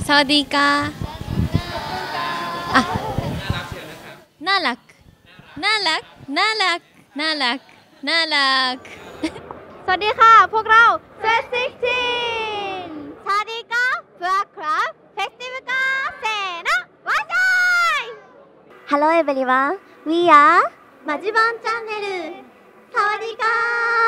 สวัสดีค่ะอ่ะน่ารักน่ารักน่ารักน่ารักน่ารักสวัสดีค่ะพวกเราเซต16สวัสดีค่ะพวกเราเฟสติวัลกาเซนะวาจาย Hello everyone we are マジバンチャンネルสวัสดีค่ะ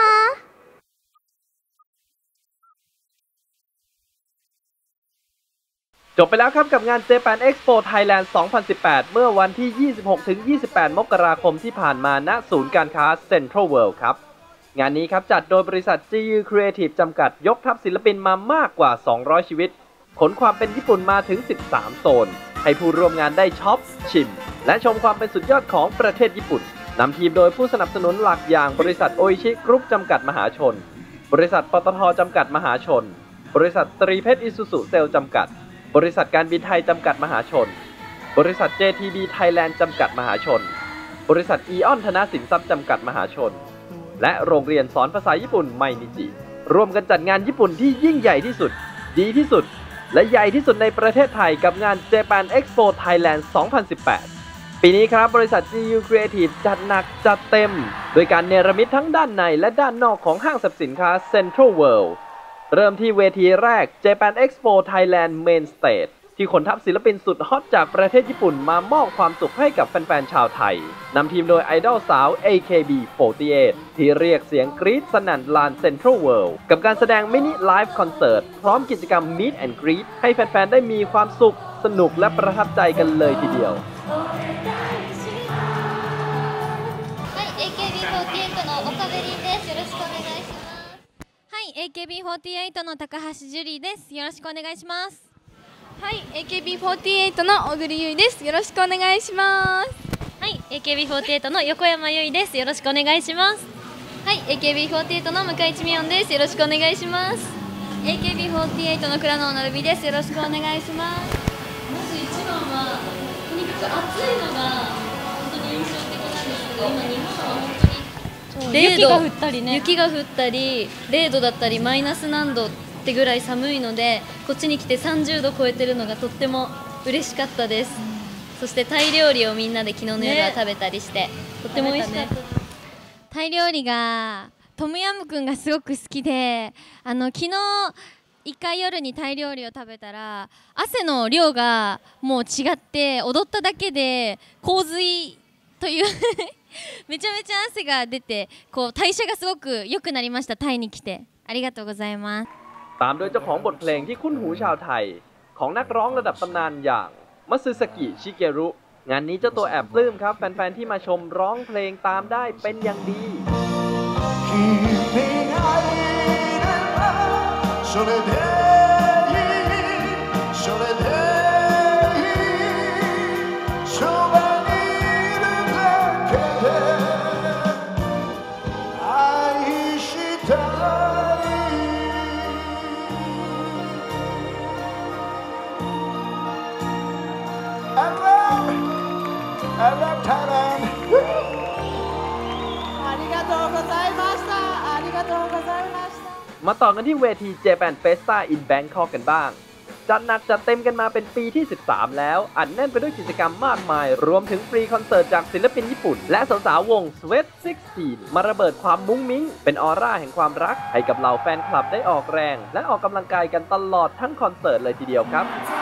จบไปแล้วครับกับงาน Japan Expo Thailand 2018 เมื่อวันที่ 26-28 มกราคมที่ผ่านมาณศูนย์การค้า Central World ครับงานนี้ครับจัดโดยบริษัท GU Creative จำกัดยกทัพศิลปินมามากกว่า 200 ชีวิตขนความเป็นญี่ปุ่นมาถึง 13 โซนให้ผู้ร่วมงานได้ช็อปชิมและชมความเป็นสุดยอดของประเทศญี่ปุ่นนำทีมโดยผู้สนับสนุนหลักอย่างบริษัทโออิชิกรุ๊ปจำกัดมหาชนบริษัทปตทจำกัดมหาชนบริษัทตรีเพชรอิซูซุเซลจำกัดบริษัทการบินไทยจำกัดมหาชนบริษัท JTB Thailand จำกัดมหาชนบริษัทอีออนธนสินทรัพย์จำกัดมหาชนและโรงเรียนสอนภาษาญี่ปุ่นไมนิจิร่วมกันจัดงานญี่ปุ่นที่ยิ่งใหญ่ที่สุดดีที่สุดและใหญ่ที่สุดในประเทศไทยกับงาน Japan Expo Thailand 2018 ปีนี้ครับบริษัท GU Creative จัดหนักจัดเต็มโดยการเนรมิตทั้งด้านในและด้านนอกของห้างสรรพสินค้า Central Worldเริ่มที่เวทีแรก Japan Expo Thailand Main Stage ที่ขนทัพศิลปินสุดฮอตจากประเทศญี่ปุ่นมามอบความสุขให้กับแฟนๆชาวไทยนำทีมโดยไอดอลสาว AKB48 ที่เรียกเสียงกรี๊ดสนั่นลาน Central World กับการแสดงมินิไลฟ์คอนเสิร์ตพร้อมกิจกรรม Meet and Greet ให้แฟนๆได้มีความสุขสนุกและประทับใจกันเลยทีเดียว AKB48 の岡部凛です。よろしくお願いします。はい、AKB48 の高橋樹里です。よろしくお願いします。 はい、AKB48 の小栗優衣です。よろしくお願いします。 はい、AKB48 の横山由依です。よろしくお願いします。 はい、AKB48 の向井地美音です。よろしくお願いします。AKB48 の倉野なるみです。よろしくお願いします。 まず一番はとにかく暑いのが本当に印象的なんですけど、今日本は本当に雪が降ったりね、雪が降ったり0度だったりマイナス何度ってぐらい寒いので、こっちに来て30度超えてるのがとっても嬉しかったです。そしてタイ料理をみんなで昨日の夜は食べたりして、とっても美味しかった。タイ料理がトムヤムクンがすごく好きで、昨日一回夜にタイ料理を食べたら汗の量がもう違って踊っただけで洪水というめちゃめちゃ汗が出てこう代謝がすごく良くなりました。タイに来てありがとうございます。 ตามโดยเจ้าของบทเพลงที่คุ้นหูชาวไทยของนักร้องระดับตำนานอย่างมัตสึสกิชิเกรุงานนี้เจ้าตัวแอบปลื้มครับแฟนๆที่มาชมร้องเพลงตามได้เป็นอย่างดีมาต่อกันที่เวที Japan Festa in Bangkok กันบ้างจัดหนักจัดเต็มกันมาเป็นปีที่ 13 แล้วอัดแน่นไปด้วยกิจกรรมมากมายรวมถึงฟรีคอนเสิร์ตจากศิลปินญี่ปุ่นและสาวๆวง Sweet 16 มาระเบิดความมุ้งมิ้งเป็นออร่าแห่งความรักให้กับเหล่าแฟนคลับได้ออกแรงและออกกำลังกายกันตลอดทั้งคอนเสิร์ตเลยทีเดียวครับ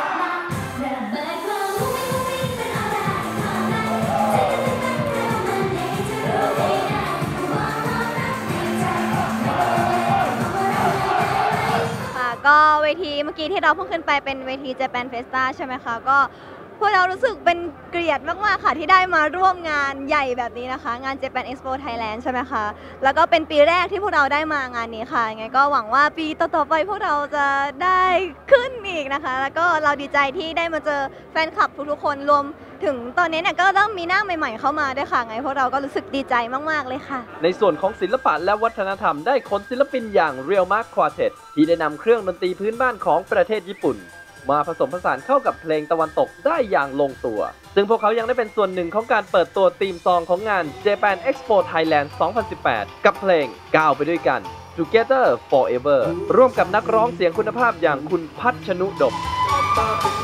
ก็เวทีเมื่อกี้ที่เราเพิ่งขึ้นไปเป็นเวที Japan Festa ใช่ไหมคะก็พวกเรารู้สึกเป็นเกียรติมากๆค่ะที่ได้มาร่วมงานใหญ่แบบนี้นะคะงาน Japan Expo Thailand ใช่ไหมคะแล้วก็เป็นปีแรกที่พวกเราได้มางานนี้ค่ะยังไงก็หวังว่าปีต่อๆไปพวกเราจะได้ขึ้นอีกนะคะแล้วก็เราดีใจที่ได้มาเจอแฟนคลับทุกๆคนรวมถึงตอนนี้เนี่ยก็เริ่มมีหน้าใหม่ๆเข้ามาด้วยค่ะไงพวกเราก็รู้สึกดีใจมากๆเลยค่ะในส่วนของศิลปะและวัฒนธรรมได้ขนศิลปินอย่าง Real Mark Quartet ที่ได้นำเครื่องดนตรีพื้นบ้านของประเทศญี่ปุ่นมาผสมผสานเข้ากับเพลงตะวันตกได้อย่างลงตัวซึ่งพวกเขายังได้เป็นส่วนหนึ่งของการเปิดตัวธีมซองของงาน Japan Expo Thailand 2018 กับเพลงก้าวไปด้วยกัน Together Forever ร่วมกับนักร้องเสียงคุณภาพอย่างคุณพัชนุดม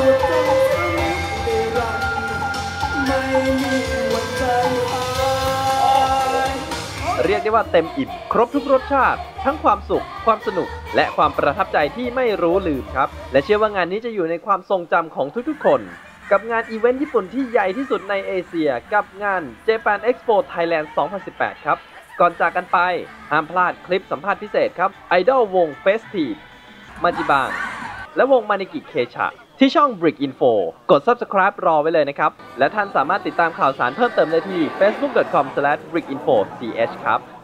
เรียกได้ว่าเต็มอิ่มครบทุกรสชาติทั้งความสุขความสนุกและความประทับใจที่ไม่รู้ลืมครับและเชื่อว่างานนี้จะอยู่ในความทรงจำของทุกๆคนกับงานอีเวนต์ญี่ปุ่นที่ใหญ่ที่สุดในเอเชียกับงาน Japan Expo Thailand 2018 ครับก่อนจากกันไปห้ามพลาดคลิปสัมภาษณ์พิเศษครับไอดอลวง Festive มาจิบังและวงมานิกิเคชะที่ช่อง Brick Info กด Subscribe รอไว้เลยนะครับและท่านสามารถติดตามข่าวสารเพิ่มเติมได้ที่ facebook.com/brickinfoch ครับ